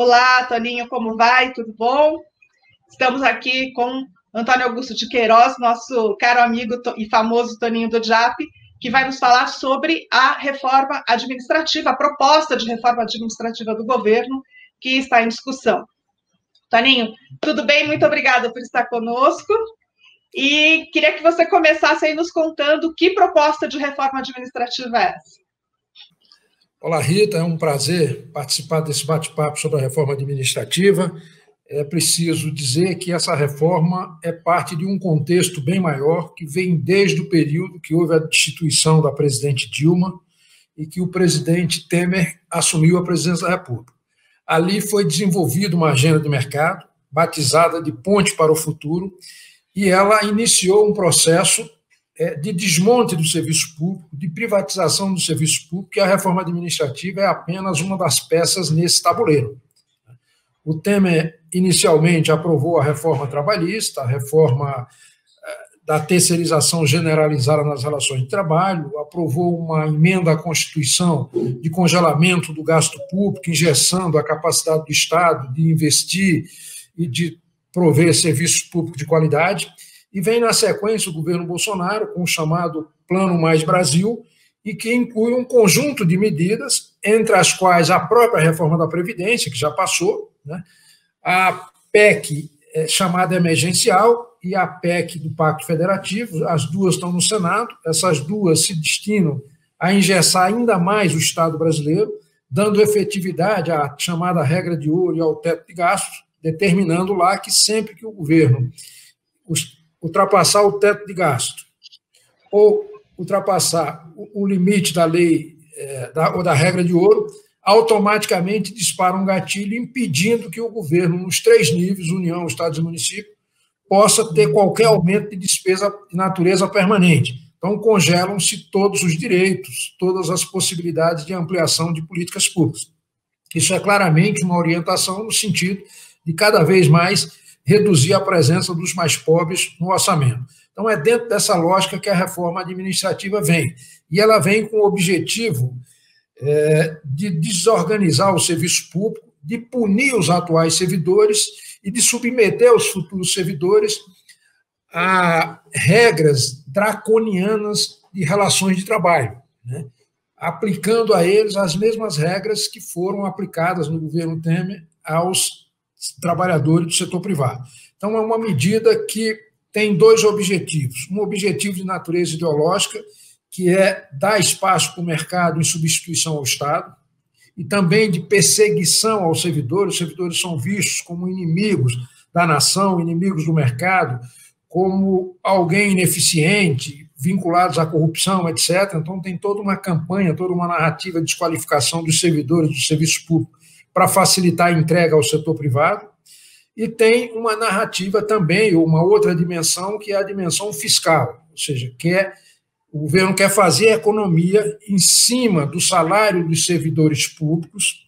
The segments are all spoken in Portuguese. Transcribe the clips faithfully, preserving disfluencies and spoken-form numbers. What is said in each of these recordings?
Olá, Toninho, como vai? Tudo bom? Estamos aqui com Antônio Augusto de Queiroz, nosso caro amigo e famoso Toninho do J A P, que vai nos falar sobre a reforma administrativa, a proposta de reforma administrativa do governo que está em discussão. Toninho, tudo bem? Muito obrigada por estar conosco. E queria que você começasse aí nos contando que proposta de reforma administrativa é essa. Olá, Rita, é um prazer participar desse bate-papo sobre a reforma administrativa. É preciso dizer que essa reforma é parte de um contexto bem maior, que vem desde o período que houve a destituição da presidente Dilma e que o presidente Temer assumiu a presidência da República. Ali foi desenvolvida uma agenda de mercado, batizada de Ponte para o Futuro, e ela iniciou um processo de desmonte do serviço público, de privatização do serviço público, e a reforma administrativa é apenas uma das peças nesse tabuleiro. O Temer, inicialmente, aprovou a reforma trabalhista, a reforma da terceirização generalizada nas relações de trabalho, aprovou uma emenda à Constituição de congelamento do gasto público, engessando a capacidade do Estado de investir e de prover serviços públicos de qualidade. E vem na sequência o governo Bolsonaro com o chamado Plano Mais Brasil, e que inclui um conjunto de medidas, entre as quais a própria reforma da Previdência, que já passou, né? A P E C é, chamada emergencial e a P E C do Pacto Federativo, as duas estão no Senado, essas duas se destinam a engessar ainda mais o Estado brasileiro, dando efetividade à chamada regra de ouro e ao teto de gastos, determinando lá que sempre que o governo ultrapassar o teto de gasto ou ultrapassar o limite da lei é, da, ou da regra de ouro, automaticamente dispara um gatilho impedindo que o governo, nos três níveis, União, Estados e município, possa ter qualquer aumento de despesa de natureza permanente. Então, congelam-se todos os direitos, todas as possibilidades de ampliação de políticas públicas. Isso é claramente uma orientação no sentido de cada vez mais reduzir a presença dos mais pobres no orçamento. Então, é dentro dessa lógica que a reforma administrativa vem. E ela vem com o objetivo é, de desorganizar o serviço público, de punir os atuais servidores e de submeter os futuros servidores a regras draconianas de relações de trabalho, né? Aplicando a eles as mesmas regras que foram aplicadas no governo Temer aos trabalhadores do setor privado. Então, é uma medida que tem dois objetivos. Um objetivo de natureza ideológica, que é dar espaço para o mercado em substituição ao Estado, e também de perseguição aos servidores. Os servidores são vistos como inimigos da nação, inimigos do mercado, como alguém ineficiente, vinculados à corrupção, etcétera. Então, tem toda uma campanha, toda uma narrativa de desqualificação dos servidores do serviço público para facilitar a entrega ao setor privado, e tem uma narrativa também, uma outra dimensão, que é a dimensão fiscal, ou seja, que é, o governo quer fazer a economia em cima do salário dos servidores públicos,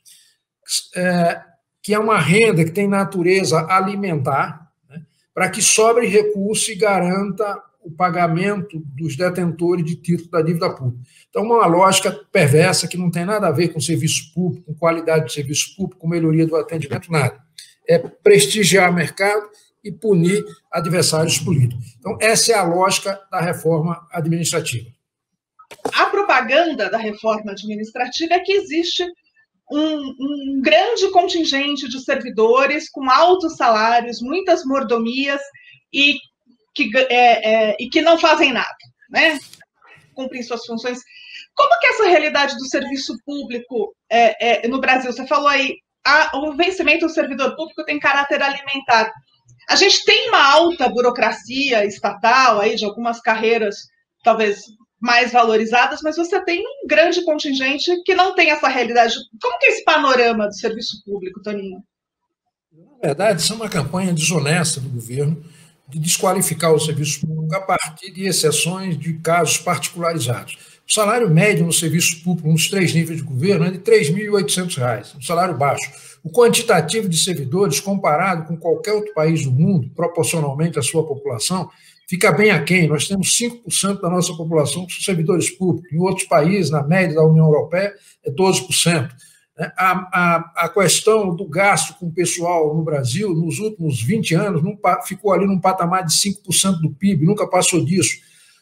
é, que é uma renda que tem natureza alimentar, né, para que sobre recurso e garanta o pagamento dos detentores de título da dívida pública. Então, uma lógica perversa que não tem nada a ver com serviço público, com qualidade de serviço público, com melhoria do atendimento, nada. É prestigiar o mercado e punir adversários políticos. Então, essa é a lógica da reforma administrativa. A propaganda da reforma administrativa é que existe um, um grande contingente de servidores com altos salários, muitas mordomias e que, é, é, e que não fazem nada, né? Cumprem suas funções. Como que é essa realidade do serviço público é, é, no Brasil? Você falou aí, a, o vencimento do servidor público tem caráter alimentar. A gente tem uma alta burocracia estatal aí de algumas carreiras talvez mais valorizadas, mas você tem um grande contingente que não tem essa realidade. Como que é esse panorama do serviço público, Toninho? Na verdade, isso é uma campanha desonesta do governo de desqualificar o serviço público a partir de exceções de casos particularizados. O salário médio no serviço público, nos três níveis de governo, é de três mil e oitocentos reais, um salário baixo. O quantitativo de servidores, comparado com qualquer outro país do mundo, proporcionalmente à sua população, fica bem aquém. Nós temos cinco por cento da nossa população que são servidores públicos. Em outros países, na média da União Europeia, é doze por cento. A, a, a questão do gasto com o pessoal no Brasil, nos últimos vinte anos, não, ficou ali num patamar de cinco por cento do P I B, nunca passou disso.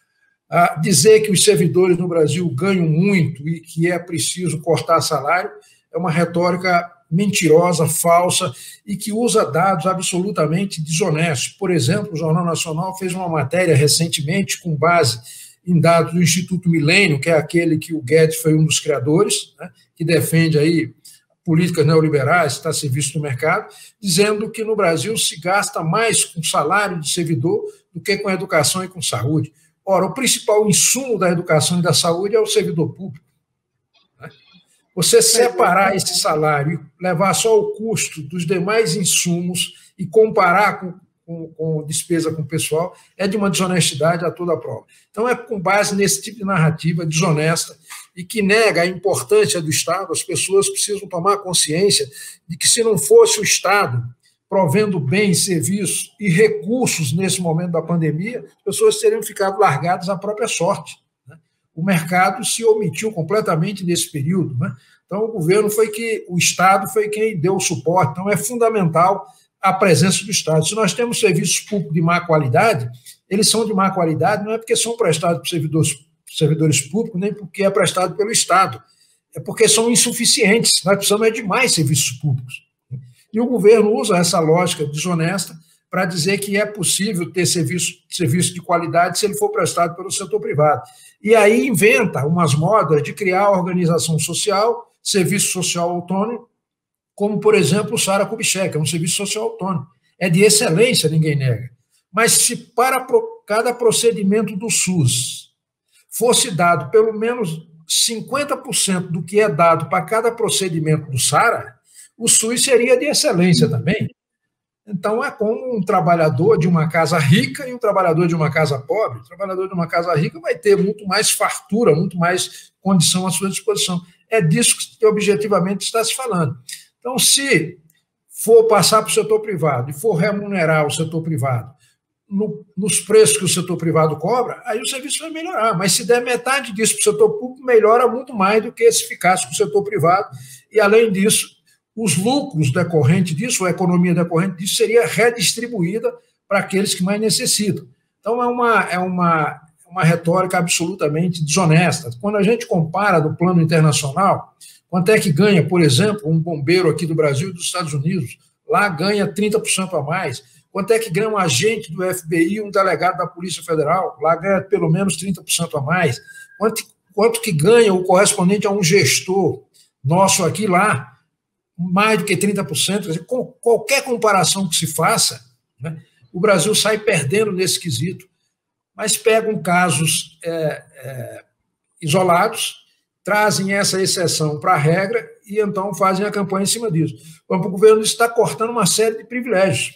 A dizer que os servidores no Brasil ganham muito e que é preciso cortar salário é uma retórica mentirosa, falsa e que usa dados absolutamente desonestos. Por exemplo, o Jornal Nacional fez uma matéria recentemente com base em dados do Instituto Milênio, que é aquele que o Guedes foi um dos criadores, né, que defende aí políticas neoliberais, está a serviço do mercado, dizendo que no Brasil se gasta mais com salário de servidor do que com educação e com saúde. Ora, o principal insumo da educação e da saúde é o servidor público. Né? Você separar esse salário e levar só o custo dos demais insumos e comparar com Com, com despesa com o pessoal, é de uma desonestidade a toda a prova. Então, é com base nesse tipo de narrativa desonesta e que nega a importância do Estado. As pessoas precisam tomar consciência de que, se não fosse o Estado provendo bens, serviços e recursos nesse momento da pandemia, as pessoas teriam ficado largadas à própria sorte. Né? O mercado se omitiu completamente nesse período. Né? Então, o governo foi que, o Estado foi quem deu o suporte. Então, é fundamental a presença do Estado. Se nós temos serviços públicos de má qualidade, eles são de má qualidade não é porque são prestados por servidores, servidores públicos, nem porque é prestado pelo Estado. É porque são insuficientes. Nós precisamos é de mais serviços públicos. E o governo usa essa lógica desonesta para dizer que é possível ter serviço, serviço de qualidade se ele for prestado pelo setor privado. E aí inventa umas modas de criar organização social, serviço social autônomo, como, por exemplo, o Sara Kubitschek, é um serviço social autônomo. É de excelência, ninguém nega. Mas se para cada procedimento do SUS fosse dado pelo menos cinquenta por cento do que é dado para cada procedimento do Sara, o SUS seria de excelência também. Então, é como um trabalhador de uma casa rica e um trabalhador de uma casa pobre. O trabalhador de uma casa rica vai ter muito mais fartura, muito mais condição à sua disposição. É disso que objetivamente está se falando. Então, se for passar para o setor privado e for remunerar o setor privado no, nos preços que o setor privado cobra, aí o serviço vai melhorar. Mas se der metade disso para o setor público, melhora muito mais do que se ficasse para o setor privado. E, além disso, os lucros decorrentes disso, a economia decorrente disso, seria redistribuída para aqueles que mais necessitam. Então, é uma, é uma, uma retórica absolutamente desonesta. Quando a gente compara do plano internacional, quanto é que ganha, por exemplo, um bombeiro aqui do Brasil e dos Estados Unidos? Lá ganha trinta por cento a mais. Quanto é que ganha um agente do F B I, um delegado da Polícia Federal? Lá ganha pelo menos trinta por cento a mais. Quanto, quanto que ganha o correspondente a um gestor nosso aqui lá? Mais do que trinta por cento. Quer dizer, com qualquer comparação que se faça, né, o Brasil sai perdendo nesse quesito. Mas pegam casos é, é, isolados, trazem essa exceção para a regra e então fazem a campanha em cima disso. Então, o governo está cortando uma série de privilégios.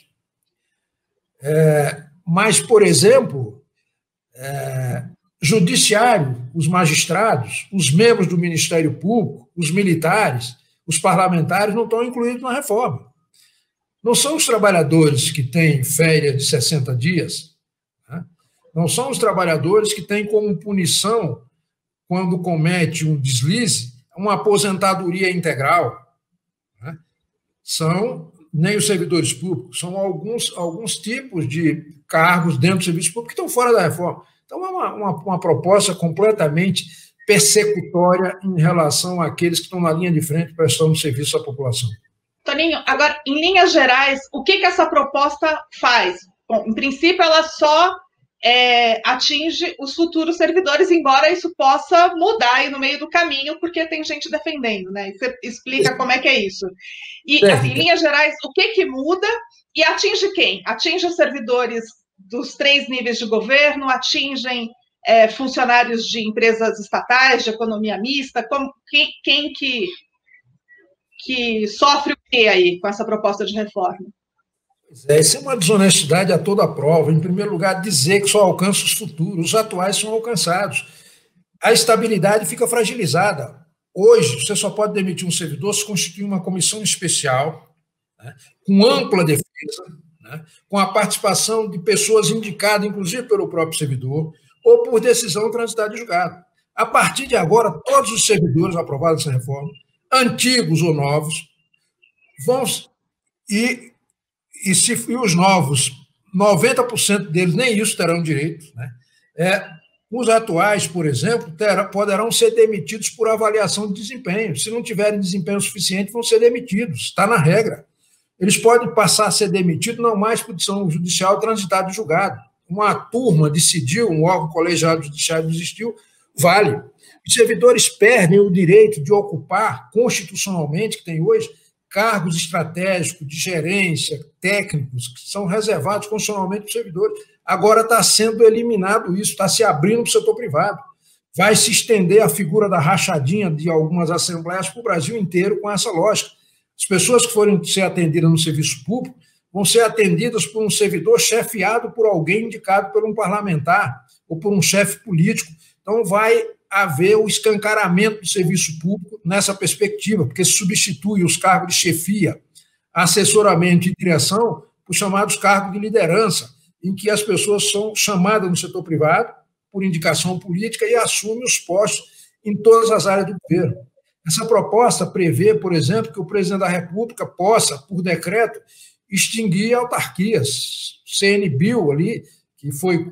É, mas, por exemplo, é, judiciário, os magistrados, os membros do Ministério Público, os militares, os parlamentares não estão incluídos na reforma. Não são os trabalhadores que têm férias de sessenta dias, né? Não são os trabalhadores que têm como punição, quando comete um deslize, uma aposentadoria integral. Né? São nem os servidores públicos, são alguns, alguns tipos de cargos dentro do serviço público que estão fora da reforma. Então, é uma, uma, uma proposta completamente persecutória em relação àqueles que estão na linha de frente prestando serviço à população. Toninho, agora, em linhas gerais, o que, que essa proposta faz? Bom, em princípio, ela só É, atinge os futuros servidores, embora isso possa mudar aí no meio do caminho, porque tem gente defendendo, né? E você explica como é que é isso. E, assim, em linhas gerais, o que que muda e atinge quem? Atinge os servidores dos três níveis de governo, atingem é, funcionários de empresas estatais, de economia mista, como, quem, quem que, que sofre o quê aí com essa proposta de reforma? É, isso é uma desonestidade a toda a prova. Em primeiro lugar, dizer que só alcança os futuros, os atuais são alcançados. A estabilidade fica fragilizada. Hoje, você só pode demitir um servidor se constituir uma comissão especial, né, com ampla defesa, né, com a participação de pessoas indicadas, inclusive pelo próprio servidor, ou por decisão transitada de julgado. A partir de agora, todos os servidores aprovados nessa reforma, antigos ou novos, vão, e, e, se, e os novos, noventa por cento deles nem isso terão direito, né? É, os atuais, por exemplo, terão, poderão ser demitidos por avaliação de desempenho. Se não tiverem desempenho suficiente, vão ser demitidos, está na regra. Eles podem passar a ser demitidos não mais por decisão judicial transitada de julgado. Uma turma decidiu, um órgão colegiado judiciário desistiu, vale. Os servidores perdem o direito de ocupar, constitucionalmente, que tem hoje, cargos estratégicos de gerência, técnicos, que são reservados constitucionalmente para os servidores. Agora está sendo eliminado isso, está se abrindo para o setor privado. Vai se estender a figura da rachadinha de algumas assembleias para o Brasil inteiro com essa lógica. As pessoas que forem ser atendidas no serviço público vão ser atendidas por um servidor chefiado por alguém indicado por um parlamentar ou por um chefe político. Então, vai haver o escancaramento do serviço público nessa perspectiva, porque se substitui os cargos de chefia, assessoramento e direção por chamados cargos de liderança, em que as pessoas são chamadas no setor privado por indicação política e assumem os postos em todas as áreas do governo. Essa proposta prevê, por exemplo, que o presidente da República possa, por decreto, extinguir autarquias. C N Bill ali, que foi,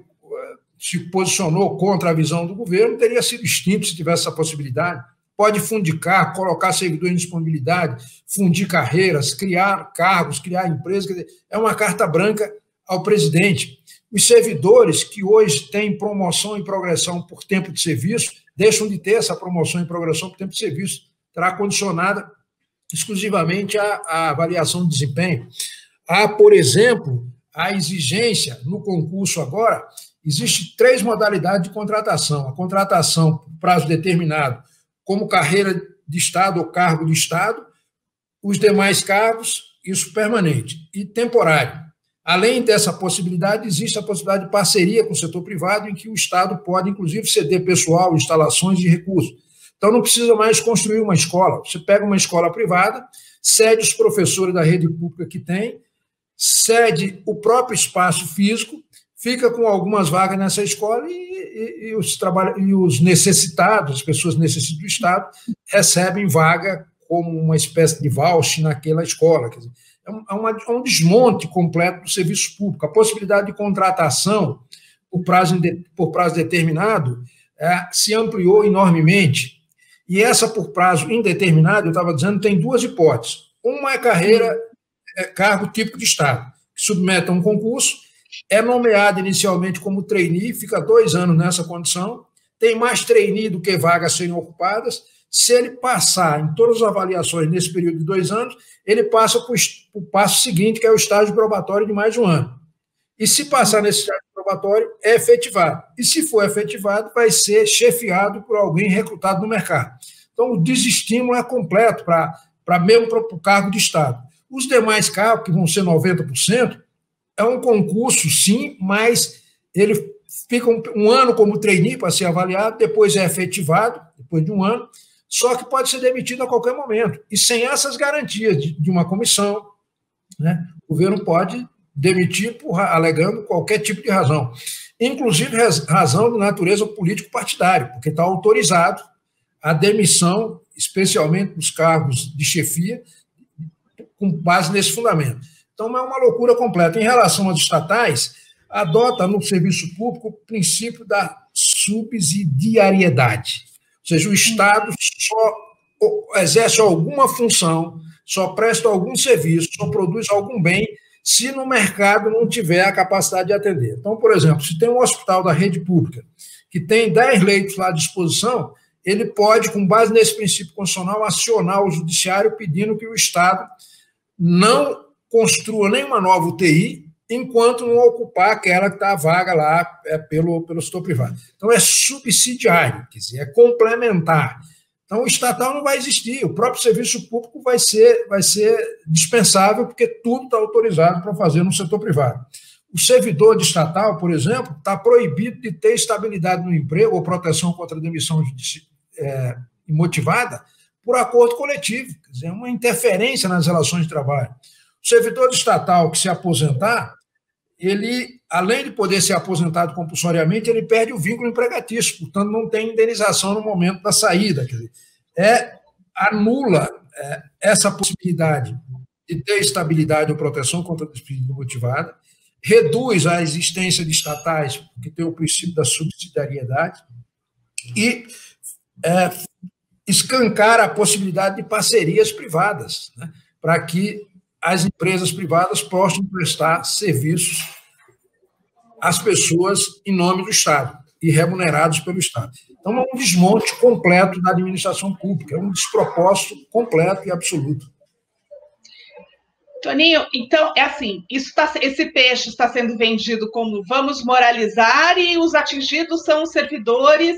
se posicionou contra a visão do governo, teria sido extinto se tivesse essa possibilidade. Pode fundicar, colocar servidor em disponibilidade, fundir carreiras, criar cargos, criar empresas. Quer dizer, é uma carta branca ao presidente. Os servidores que hoje têm promoção e progressão por tempo de serviço deixam de ter essa promoção e progressão por tempo de serviço. Terá condicionada exclusivamente à, à avaliação de desempenho. Há, por exemplo, a exigência no concurso agora, existe três modalidades de contratação. A contratação por prazo determinado, como carreira de Estado ou cargo de Estado, os demais cargos, isso permanente, e temporário. Além dessa possibilidade, existe a possibilidade de parceria com o setor privado, em que o Estado pode, inclusive, ceder pessoal, instalações e recursos. Então, não precisa mais construir uma escola. Você pega uma escola privada, cede os professores da rede pública que tem, cede o próprio espaço físico, fica com algumas vagas nessa escola e, e, e, os, trabalha, e os necessitados, as pessoas necessitas do Estado, recebem vaga como uma espécie de voucher naquela escola. Quer dizer, é um, é uma, é um desmonte completo do serviço público. A possibilidade de contratação por prazo, por prazo determinado é, se ampliou enormemente. E essa por prazo indeterminado, eu estava dizendo, tem duas hipóteses. Uma é carreira, é cargo típico de Estado, que submete a um concurso, é nomeado inicialmente como trainee, fica dois anos nessa condição, tem mais trainee do que vagas a serem ocupadas. Se ele passar em todas as avaliações nesse período de dois anos, ele passa para o passo seguinte, que é o estágio probatório de mais de um ano. E se passar nesse estágio probatório, é efetivado. E se for efetivado, vai ser chefiado por alguém recrutado no mercado. Então, o desestímulo é completo, para, para mesmo para o cargo de Estado. Os demais cargos, que vão ser noventa por cento, é um concurso, sim, mas ele fica um, um ano como trainee para ser avaliado, depois é efetivado, depois de um ano, só que pode ser demitido a qualquer momento. E sem essas garantias de, de uma comissão, né, o governo pode demitir por, alegando qualquer tipo de razão, inclusive razão de natureza político-partidária, porque está autorizado a demissão, especialmente dos cargos de chefia, com base nesse fundamento. Então, é uma loucura completa. Em relação às estatais, adota no serviço público o princípio da subsidiariedade. Ou seja, o Estado só exerce alguma função, só presta algum serviço, só produz algum bem, se no mercado não tiver a capacidade de atender. Então, por exemplo, se tem um hospital da rede pública que tem dez leitos lá à disposição, ele pode, com base nesse princípio constitucional, acionar o judiciário pedindo que o Estado não construa nenhuma nova U T I enquanto não ocupar aquela que está vaga lá é, pelo, pelo setor privado. Então, é subsidiário, quer dizer, é complementar. Então, o estatal não vai existir, o próprio serviço público vai ser, vai ser dispensável, porque tudo está autorizado para fazer no setor privado. O servidor de estatal, por exemplo, está proibido de ter estabilidade no emprego ou proteção contra a demissão é, imotivada por acordo coletivo, quer dizer, é uma interferência nas relações de trabalho. O servidor estatal que se aposentar, ele, além de poder ser aposentado compulsoriamente, ele perde o vínculo empregatício, portanto, não tem indenização no momento da saída. Quer dizer, é anula é, essa possibilidade de ter estabilidade ou proteção contra a despedida motivada, reduz a existência de estatais, que tem o princípio da subsidiariedade, e é, escancara a possibilidade de parcerias privadas, né, para que as empresas privadas possam prestar serviços às pessoas em nome do Estado e remunerados pelo Estado. Então, é um desmonte completo da administração pública, é um despropósito completo e absoluto. Toninho, então, é assim, isso tá, esse peixe está sendo vendido como vamos moralizar e os atingidos são os servidores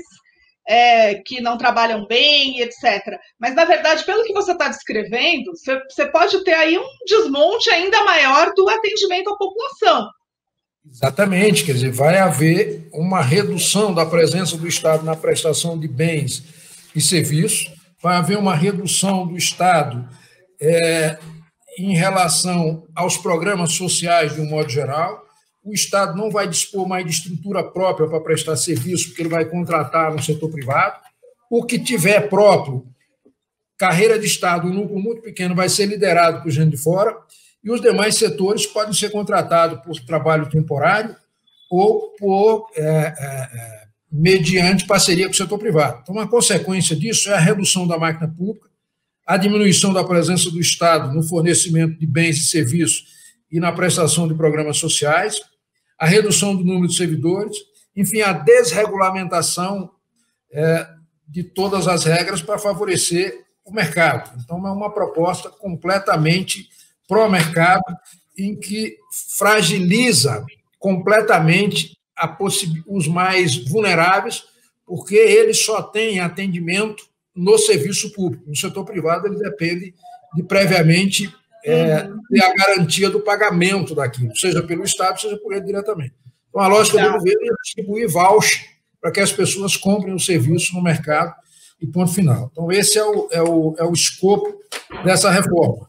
é, que não trabalham bem, etcétera. Mas, na verdade, pelo que você está descrevendo, você, você pode ter aí um desmonte ainda maior do atendimento à população. Exatamente, quer dizer, vai haver uma redução da presença do Estado na prestação de bens e serviços, vai haver uma redução do Estado é, em relação aos programas sociais de um modo geral. O Estado não vai dispor mais de estrutura própria para prestar serviço, porque ele vai contratar no setor privado. O que tiver próprio, carreira de Estado, um núcleo muito pequeno, vai ser liderado por gente de fora, e os demais setores podem ser contratados por trabalho temporário ou por é, é, mediante parceria com o setor privado. Então, uma consequência disso é a redução da máquina pública, a diminuição da presença do Estado no fornecimento de bens e serviços e na prestação de programas sociais, a redução do número de servidores, enfim, a desregulamentação é, de todas as regras para favorecer o mercado. Então, é uma proposta completamente pró-mercado, em que fragiliza completamente a os mais vulneráveis, porque eles só têm atendimento no serviço público. No setor privado, ele depende de previamente é, ter a garantia do pagamento daquilo, seja pelo Estado, seja por ele diretamente. Então, a lógica do governo é distribuir voucher para que as pessoas comprem o serviço no mercado e ponto final. Então, esse é o, é o, é o escopo dessa reforma,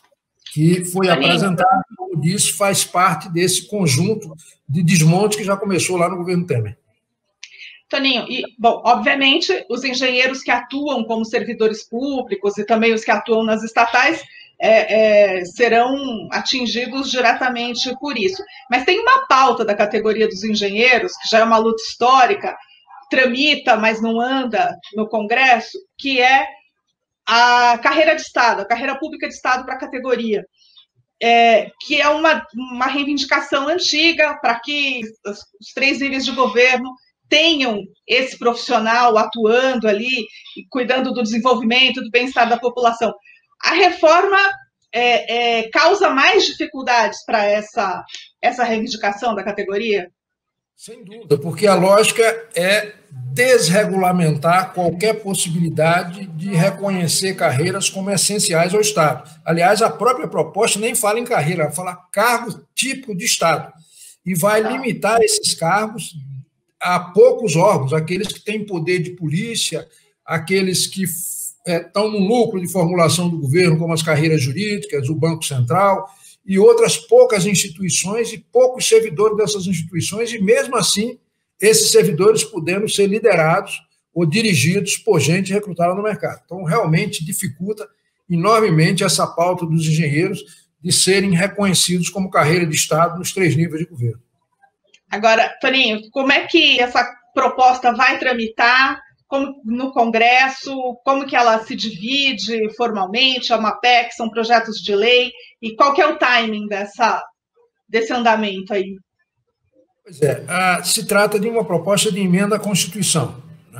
que foi apresentado, como disse, faz parte desse conjunto de desmonte que já começou lá no governo Temer. Toninho, e, bom, obviamente, os engenheiros que atuam como servidores públicos e também os que atuam nas estatais é, é, serão atingidos diretamente por isso. Mas tem uma pauta da categoria dos engenheiros, que já é uma luta histórica, tramita, mas não anda no Congresso, que é a carreira de Estado, a carreira pública de Estado para a categoria, é, que é uma, uma reivindicação antiga para que os, os três níveis de governo tenham esse profissional atuando ali, e cuidando do desenvolvimento, do bem-estar da população. A reforma é, é, causa mais dificuldades para essa, essa reivindicação da categoria? Sem dúvida, porque a lógica é desregulamentar qualquer possibilidade de reconhecer carreiras como essenciais ao Estado. Aliás, a própria proposta nem fala em carreira, ela fala cargo típico de Estado. E vai limitar esses cargos a poucos órgãos, aqueles que têm poder de polícia, aqueles que é, estão no núcleo de formulação do governo, como as carreiras jurídicas, o Banco Central, e outras poucas instituições e poucos servidores dessas instituições, e mesmo assim, esses servidores podendo ser liderados ou dirigidos por gente recrutada no mercado. Então, realmente dificulta enormemente essa pauta dos engenheiros de serem reconhecidos como carreira de Estado nos três níveis de governo. Agora, Toninho, como é que essa proposta vai tramitar como, no Congresso? Como que ela se divide formalmente? É uma P E C, são projetos de lei? E qual que é o timing dessa, desse andamento aí? Pois é, a, se trata de uma proposta de emenda à Constituição. Né?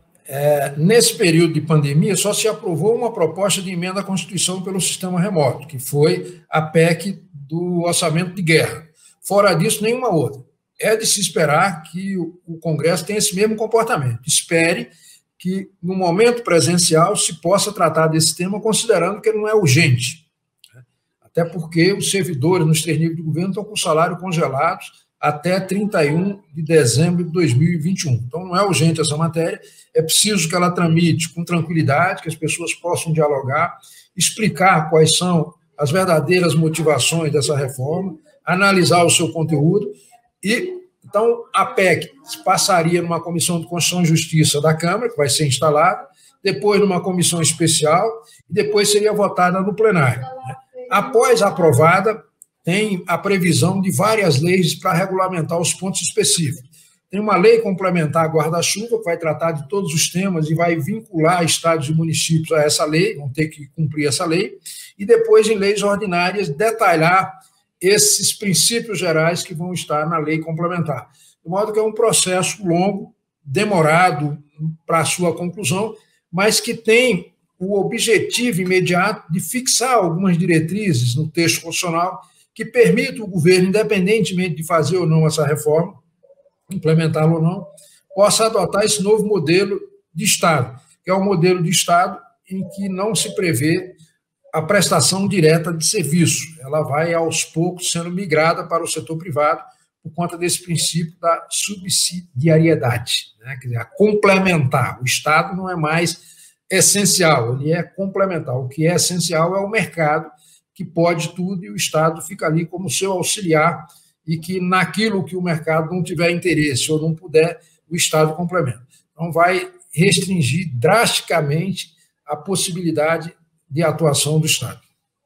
É, nesse período de pandemia, só se aprovou uma proposta de emenda à Constituição pelo sistema remoto, que foi a P E C do orçamento de guerra. Fora disso, nenhuma outra. É de se esperar que o Congresso tenha esse mesmo comportamento. Espere que, no momento presencial, se possa tratar desse tema, considerando que ele não é urgente. Até porque os servidores nos três níveis de governo estão com salário congelados até trinta e um de dezembro de dois mil e vinte e um. Então, não é urgente essa matéria, é preciso que ela tramite com tranquilidade, que as pessoas possam dialogar, explicar quais são as verdadeiras motivações dessa reforma, analisar o seu conteúdo e Então, a P E C passaria numa comissão de Constituição e Justiça da Câmara, que vai ser instalada, depois numa comissão especial, e depois seria votada no plenário. Após aprovada, tem a previsão de várias leis para regulamentar os pontos específicos. Tem uma lei complementar guarda-chuva, que vai tratar de todos os temas e vai vincular estados e municípios a essa lei, vão ter que cumprir essa lei, e depois, em leis ordinárias, detalhar esses princípios gerais que vão estar na lei complementar. De modo que é um processo longo, demorado para a sua conclusão, mas que tem o objetivo imediato de fixar algumas diretrizes no texto constitucional que permitam o governo, independentemente de fazer ou não essa reforma, implementá-la ou não, possa adotar esse novo modelo de Estado, que é um modelo de Estado em que não se prevê a prestação direta de serviço. Ela vai, aos poucos, sendo migrada para o setor privado por conta desse princípio da subsidiariedade, né? Quer dizer, a complementar. O Estado não é mais essencial, ele é complementar. O que é essencial é o mercado, que pode tudo, e o Estado fica ali como seu auxiliar, e que naquilo que o mercado não tiver interesse ou não puder, o Estado complementa. Então, vai restringir drasticamente a possibilidade de atuação do Estado.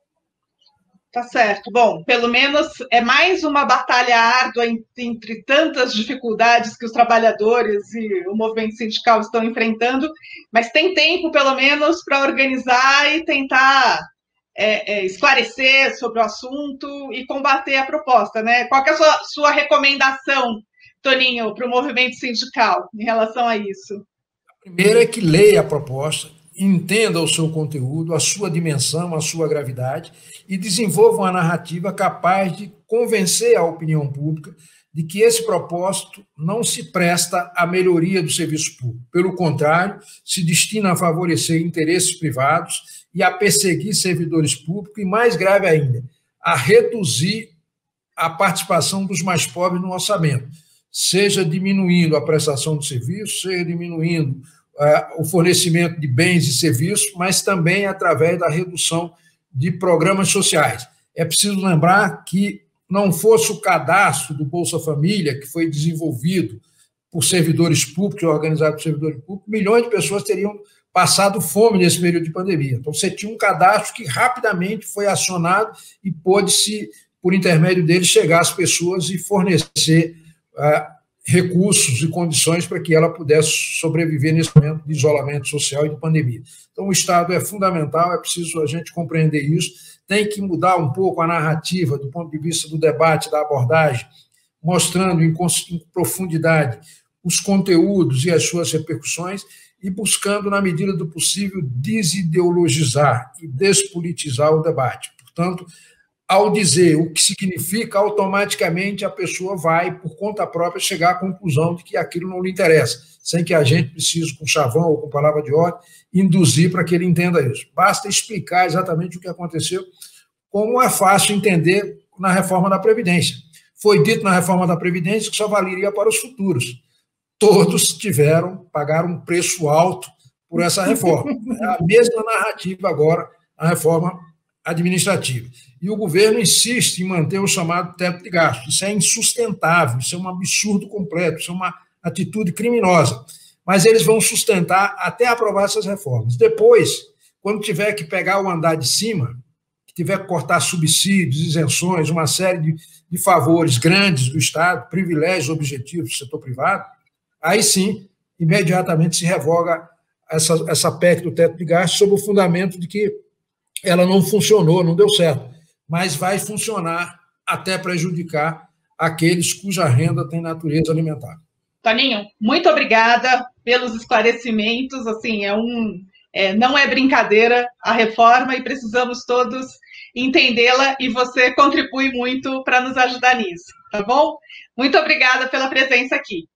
Tá certo. Bom, pelo menos é mais uma batalha árdua entre tantas dificuldades que os trabalhadores e o movimento sindical estão enfrentando, mas tem tempo, pelo menos, para organizar e tentar é, é, esclarecer sobre o assunto e combater a proposta, né? Qual que é a sua, sua recomendação, Toninho, para o movimento sindical em relação a isso? A primeira é que leia a proposta, entenda o seu conteúdo, a sua dimensão, a sua gravidade, e desenvolva uma narrativa capaz de convencer a opinião pública de que esse propósito não se presta à melhoria do serviço público. Pelo contrário, se destina a favorecer interesses privados e a perseguir servidores públicos, e, mais grave ainda, a reduzir a participação dos mais pobres no orçamento, seja diminuindo a prestação de serviços, seja diminuindo Uh, o fornecimento de bens e serviços, mas também através da redução de programas sociais. É preciso lembrar que não fosse o cadastro do Bolsa Família, que foi desenvolvido por servidores públicos, organizado por servidores públicos, milhões de pessoas teriam passado fome nesse período de pandemia. Então, você tinha um cadastro que rapidamente foi acionado e pôde-se, por intermédio dele, chegar às pessoas e fornecer uh, recursos e condições para que ela pudesse sobreviver nesse momento de isolamento social e de pandemia. Então, o Estado é fundamental, é preciso a gente compreender isso, tem que mudar um pouco a narrativa do ponto de vista do debate, da abordagem, mostrando em, em profundidade os conteúdos e as suas repercussões e buscando, na medida do possível, desideologizar e despolitizar o debate. Portanto, ao dizer o que significa, automaticamente a pessoa vai, por conta própria, chegar à conclusão de que aquilo não lhe interessa, sem que a gente precise, com chavão ou com palavra de ordem, induzir para que ele entenda isso. Basta explicar exatamente o que aconteceu, como é fácil entender na reforma da Previdência. Foi dito na reforma da Previdência que só valeria para os futuros. Todos tiveram, pagaram um preço alto por essa reforma. É a mesma narrativa agora, a reforma administrativa. E o governo insiste em manter o chamado teto de gastos. Isso é insustentável, isso é um absurdo completo, isso é uma atitude criminosa. Mas eles vão sustentar até aprovar essas reformas. Depois, quando tiver que pegar o andar de cima, que tiver que cortar subsídios, isenções, uma série de, de favores grandes do Estado, privilégios objetivos do setor privado, aí sim, imediatamente se revoga essa, essa P E C do teto de gastos sob o fundamento de que ela não funcionou, não deu certo, mas vai funcionar até prejudicar aqueles cuja renda tem natureza alimentar. Toninho, muito obrigada pelos esclarecimentos, assim, é um, é, não é brincadeira a reforma e precisamos todos entendê-la e você contribui muito para nos ajudar nisso, tá bom? Muito obrigada pela presença aqui.